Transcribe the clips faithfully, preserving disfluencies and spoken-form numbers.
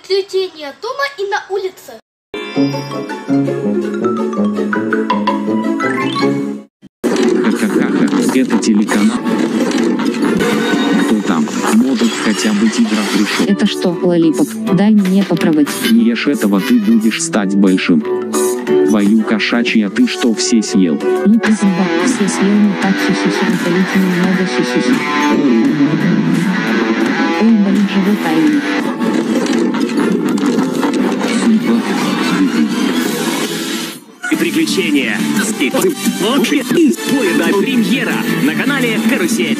Приключения дома и на улице. Ха-ха-ха, это телеканал. Кто там? Может, хотя бы тигра пришел. Это что, лолипоп? Дай мне попробовать. Не ешь этого, ты будешь стать большим. Твою кошачья, ты что, все съел? Ну ты зомбак, все съел, не так, хихихи, болит немного, хихихи. Ой, болит живот, ай. И приключения. И премьера на канале Карусель.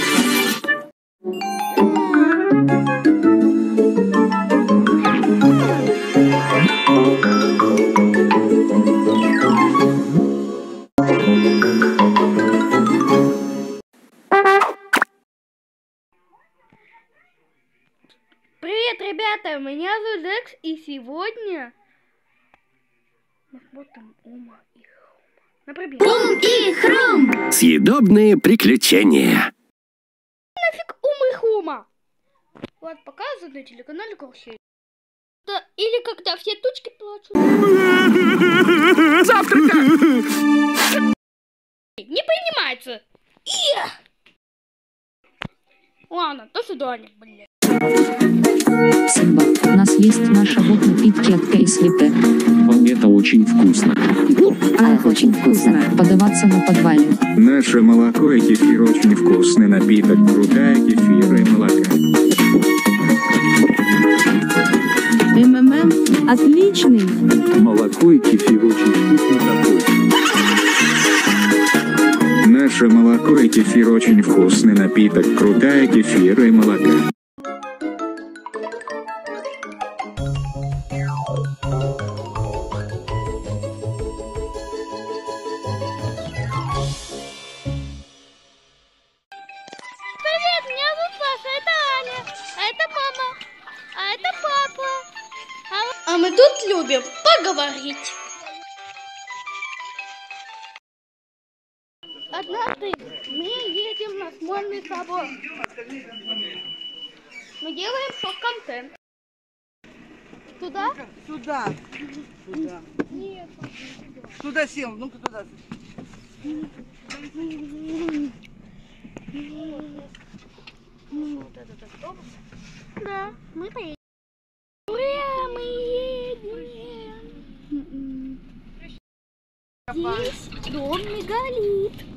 Привет, ребята, меня зовут Лекс, и сегодня мы смотрим Ума и Хрума. Например, Ум и Хрум! Съедобные приключения. Нафиг Ума и Хрума? Вот, показывают на телеканале Карусель. Да, или когда все тучки плачут. Завтрака! Не принимается. Iya! Ладно, до свидания, блин. Симба, у нас есть наши вот напитки от Кейслипе. Это очень вкусно. Ах, очень вкусно. Подаваться на подвале. Наше молоко и кефир очень вкусный напиток. Крутая кефира и молока. МММ, отличный. Молоко и кефир очень вкусный такой. Наше молоко и кефир очень вкусный напиток. Крутая кефира и молока. Привет, меня зовут Саша, это Аня, а это мама, а это папа. А, а мы тут любим поговорить. Однажды мы едем на Смольный собор. Мы делаем шок-контент. Туда? Сюда. Сюда. Нет. Туда сел. Ну-ка туда. Вот этот автобус. Да, мы поедем. Ура, мы едем. Здесь дом Мегалит.